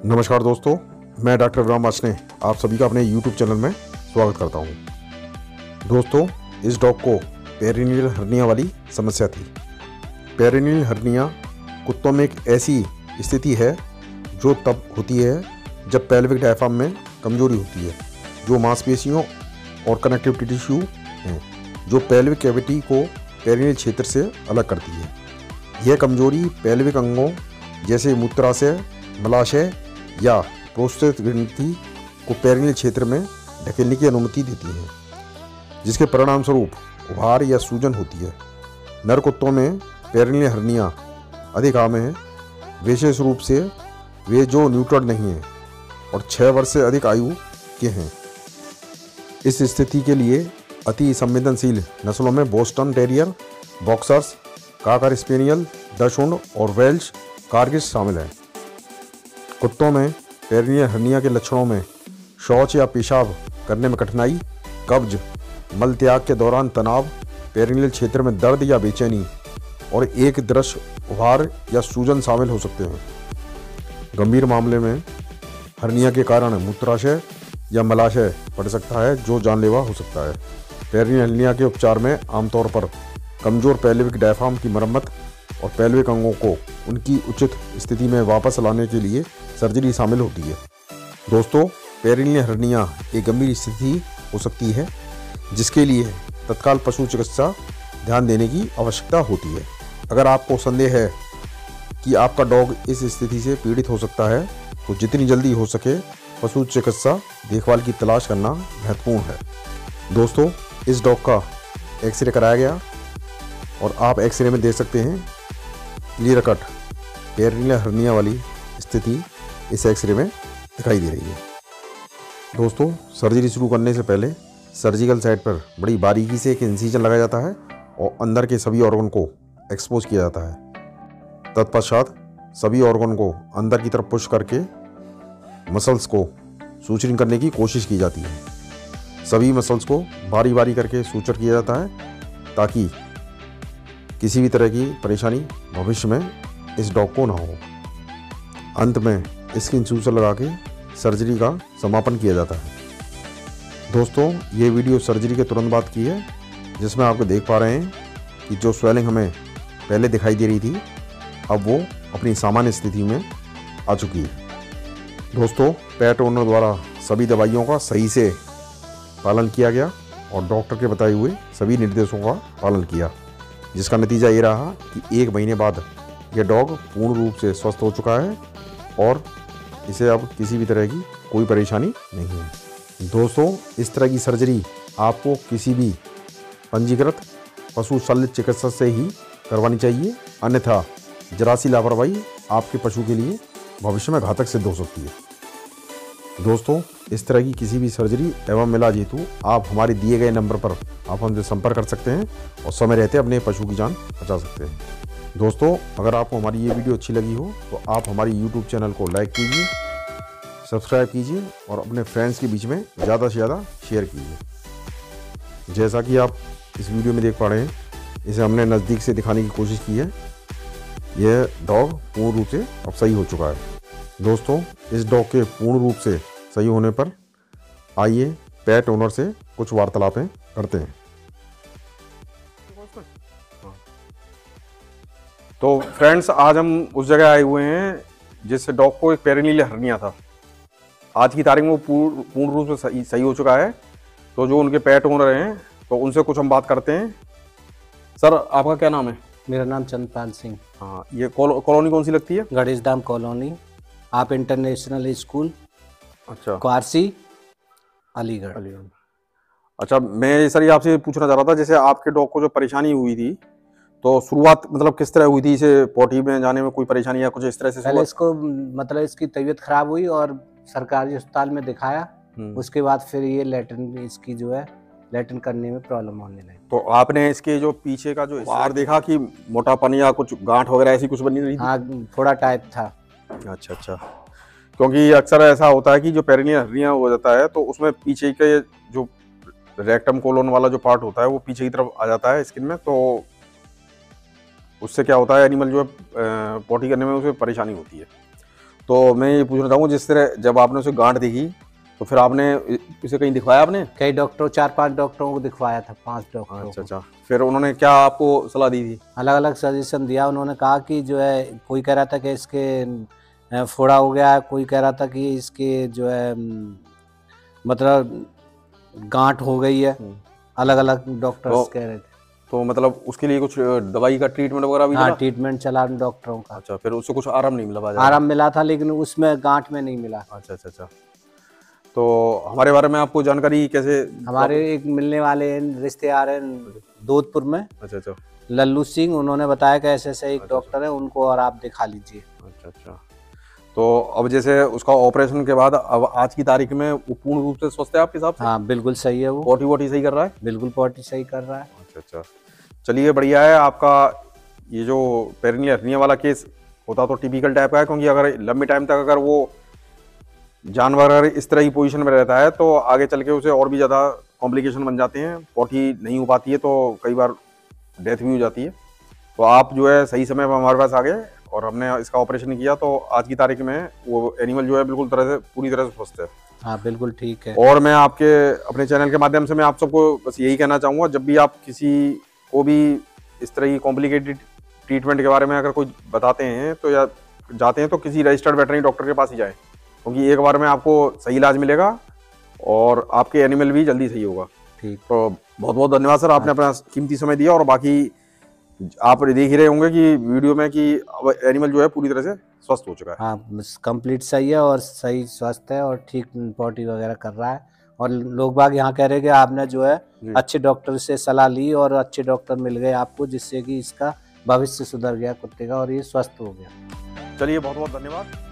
नमस्कार दोस्तों, मैं डॉक्टर अब्राहम वासने आप सभी का अपने YouTube चैनल में स्वागत करता हूं। दोस्तों, इस डॉग को पेरिनियल हर्निया वाली समस्या थी। पेरिनियल हर्निया कुत्तों में एक ऐसी स्थिति है जो तब होती है जब पेल्विक डायफ्राम में कमजोरी होती है, जो मांसपेशियों और कनेक्टिव टिश्यू हैं जो पेल्विक कैविटी को पेरिनियल क्षेत्र से अलग करती है। यह कमजोरी पेल्विक अंगों जैसे मूत्राशय, मलाशय या प्रोस्टेट ग्रंथि को पेरिनियल क्षेत्र में ढकेलने की अनुमति देती है, जिसके परिणाम स्वरूप उभार या सूजन होती है। नर कुत्तों में पेरिनियल हर्निया अधिक आम है, विशेष रूप से वे जो न्यूट्रल नहीं हैं और 6 वर्ष से अधिक आयु के हैं। इस स्थिति के लिए अति संवेदनशील नस्लों में Boston terrier, boxers, cocker spaniel, dachshund और वेल्श कार्गिस शामिल हैं। कुत्तों में पेरिनियल हर्निया के लक्षणों में शौच या पेशाब करने में कठिनाई, कब्ज, मल त्याग के दौरान तनाव, पेरिनियल क्षेत्र में दर्द या बेचैनी और एक दृश्य उभार या सूजन शामिल हो सकते हैं। गंभीर मामले में हर्निया के कारण मूत्राशय या मलाशय फट सकता है, जो जानलेवा हो सकता है। पेरिनियल हर्निया के उपचार में आमतौर पर कमजोर पेल्विक डायफ्राम की मरम्मत और पेल्विक अंगों को उनकी उचित स्थिति में वापस लाने के लिए सर्जरी शामिल होती है। दोस्तों, पेरिनियल हर्निया एक गंभीर स्थिति हो सकती है जिसके लिए तत्काल पशु चिकित्सा ध्यान देने की आवश्यकता होती है। अगर आपको संदेह है कि आपका डॉग इस स्थिति से पीड़ित हो सकता है तो जितनी जल्दी हो सके पशु चिकित्सा देखभाल की तलाश करना महत्वपूर्ण है। दोस्तों, इस डॉग का एक्सरे कराया गया और आप एक्सरे में देख सकते हैं क्लियर कट पेरिनियल हर्निया वाली स्थिति इस एक्सरे में दिखाई दे रही है। दोस्तों, सर्जरी शुरू करने से पहले सर्जिकल साइट पर बड़ी बारीकी से एक इंसिजन लगाया जाता है और अंदर के सभी ऑर्गन को एक्सपोज किया जाता है। तत्पश्चात सभी ऑर्गन को अंदर की तरफ पुश करके मसल्स को सूचरिंग करने की कोशिश की जाती है। सभी मसल्स को बारी बारी करके सूचर किया जाता है ताकि किसी भी तरह की परेशानी भविष्य में इस डॉग को ना हो। अंत में स्किन सूचर लगा के सर्जरी का समापन किया जाता है। दोस्तों, ये वीडियो सर्जरी के तुरंत बाद की है, जिसमें आप देख पा रहे हैं कि जो स्वेलिंग हमें पहले दिखाई दे रही थी अब वो अपनी सामान्य स्थिति में आ चुकी है। दोस्तों, पेट ओनर द्वारा सभी दवाइयों का सही से पालन किया गया और डॉक्टर के बताए हुए सभी निर्देशों का पालन किया, जिसका नतीजा ये रहा कि 1 महीने बाद यह डॉग पूर्ण रूप से स्वस्थ हो चुका है और इसे अब किसी भी तरह की कोई परेशानी नहीं है। दोस्तों, इस तरह की सर्जरी आपको किसी भी पंजीकृत पशु शल्य चिकित्सक से ही करवानी चाहिए, अन्यथा जरा सी लापरवाही आपके पशु के लिए भविष्य में घातक सिद्ध हो सकती है। दोस्तों, इस तरह की किसी भी सर्जरी एवं इलाज हेतु आप हमारे दिए गए नंबर पर आप हमसे संपर्क कर सकते हैं और समय रहते अपने पशु की जान बचा सकते हैं। दोस्तों, अगर आपको हमारी ये वीडियो अच्छी लगी हो तो आप हमारी YouTube चैनल को लाइक कीजिए, सब्सक्राइब कीजिए और अपने फ्रेंड्स के बीच में ज़्यादा से ज़्यादा शेयर कीजिए। जैसा कि आप इस वीडियो में देख पा रहे हैं, इसे हमने नज़दीक से दिखाने की कोशिश की है। यह डॉग पूर्ण रूप से अब सही हो चुका है। दोस्तों, इस डॉग के पूर्ण रूप से सही होने पर आइए पेट ओनर से कुछ वार्तालापें करते हैं। तो फ्रेंड्स, आज हम उस जगह आए हुए हैं जिस डॉग को एक पेरिनियल हर्निया था। आज की तारीख में वो पूर्ण रूप से सही हो चुका है। तो जो उनके पेट ओनर हैं तो उनसे कुछ हम बात करते हैं। सर, आपका क्या नाम है? मेरा नाम चंद्रपाल सिंह। हाँ, ये कॉलोनी कौन सी लगती है? गणेश धाम कॉलोनी, आप इंटरनेशनल स्कूल, अच्छा, क्वारसी, अलीगढ़। अच्छा, मैं सर ये आपसे पूछना चाह रहा था, जैसे आपके डॉग को जो परेशानी हुई थी तो शुरुआत मतलब किस तरह हुई थी? इसे पॉटी में जाने में कोई परेशानी या कुछ इस तरह से? पहले इसको मतलब इसकी तबीयत खराब हुई और सरकारी अस्पताल में दिखाया। उसके बाद फिर ये लैट्रिन इसकी जो है लैट्रिन करने में प्रॉब्लम होने लगी। तो आपने इसके जो पीछे का जो बाहर देखा कि मोटापन या कुछ गांठ वगैरह ऐसी कुछ बनी रही थी? हाँ, थोड़ा टाइप था। अच्छा, क्योंकि अक्सर ऐसा होता है कि जो पेरिनियल हर्निया हो जाता है तो उसमें पीछे के जो रेक्टम कोलोन वाला जो पार्ट होता है वो पीछे की तरफ आ जाता है स्किन में, तो उससे क्या होता है एनिमल जो है पॉटी करने में उसे परेशानी होती है। तो मैं ये पूछना चाहूँगा, जिस तरह जब आपने उसे गांठ देखी तो फिर आपने इसे कहीं दिखवाया आपने? कई डॉक्टरों 4-5 डॉक्टरों को दिखवाया था, 5 डॉक्टरों अच्छा को। अच्छा, फिर उन्होंने क्या आपको सलाह दी थी? अलग अलग सजेशन दिया। उन्होंने कहा कि जो है, कोई कह रहा था कि इसके फोड़ा हो गया है, कोई कह रहा था कि इसके जो है मतलब गांठ हो गई है। अलग अलग डॉक्टर्स कह रहे थे। तो मतलब उसके लिए कुछ दवाई का ट्रीटमेंट वगैरह भी हाँ, चला? ट्रीटमेंट चला डॉक्टरों का। अच्छा, फिर उससे कुछ आराम नहीं मिला बाजार? आराम मिला था, लेकिन उसमें गांठ में नहीं मिला। अच्छा अच्छा अच्छा। तो हमारे बारे में आपको जानकारी कैसे? हमारे एक मिलने वाले रिश्तेदार हैं जोधपुर में, अच्छा अच्छा लल्लू सिंह, उन्होंने बताया कि ऐसे ऐसे एक डॉक्टर है, उनको और आप दिखा लीजिए। अच्छा अच्छा। तो अब जैसे उसका ऑपरेशन के बाद अब आज की तारीख में वो पूर्ण रूप से स्वस्थ है आपके हिसाब से? हाँ, बिल्कुल सही है वो। पॉटी वोटी सही कर रहा है? बिल्कुल पॉटी सही कर रहा है। अच्छा अच्छा, चलिए बढ़िया है। आपका ये जो पेरिनियल हर्निया वाला केस होता तो टिपिकल टाइप का है, क्योंकि अगर लंबे टाइम तक अगर वो जानवर अगर इस तरह की पोजीशन में रहता है तो आगे चल के उसे और भी ज़्यादा कॉम्प्लिकेशन बन जाते हैं, पॉटी नहीं हो पाती है, तो कई बार डेथ भी हो जाती है। तो आप जो है सही समय पर हमारे पास आ गए और हमने इसका ऑपरेशन किया, तो आज की तारीख में वो एनिमल जो है बिल्कुल पूरी तरह से स्वस्थ है। हाँ, बिल्कुल ठीक है। और मैं आपके अपने चैनल के माध्यम से मैं आप सबको बस यही कहना चाहूँगा, जब भी आप किसी को भी इस तरह की कॉम्प्लिकेटेड ट्रीटमेंट के बारे में अगर कोई बताते हैं तो या जाते हैं तो किसी रजिस्टर्ड वेटरनरी डॉक्टर के पास ही जाएं, क्योंकि एक बार में आपको सही इलाज मिलेगा और आपके एनिमल भी जल्दी सही होगा। ठीक। तो बहुत बहुत धन्यवाद सर, आपने अपना कीमती समय दिया। और बाकी आप देख ही रहे होंगे कि वीडियो में कि अब एनिमल जो है पूरी तरह से स्वस्थ हो चुका है। हाँ, कंप्लीट सही है और सही स्वस्थ है और ठीक पॉटी वगैरह कर रहा है। और लोग बाग यहाँ कह रहे हैं कि आपने जो है अच्छे डॉक्टर से सलाह ली और अच्छे डॉक्टर मिल गए आपको, जिससे कि इसका भविष्य सुधर गया कुत्ते का और ये स्वस्थ हो गया। चलिए बहुत बहुत धन्यवाद।